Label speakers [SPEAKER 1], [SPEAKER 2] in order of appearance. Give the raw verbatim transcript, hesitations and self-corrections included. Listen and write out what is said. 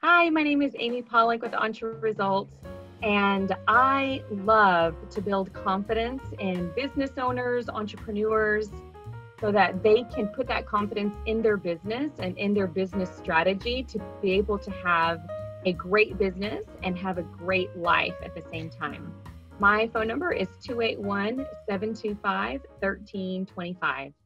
[SPEAKER 1] Hi, my name is Amy Polak with Entre Results, and I love to build confidence in business owners, entrepreneurs, so that they can put that confidence in their business and in their business strategy to be able to have a great business and have a great life at the same time. My phone number is two eight one, seven two five, one three two five.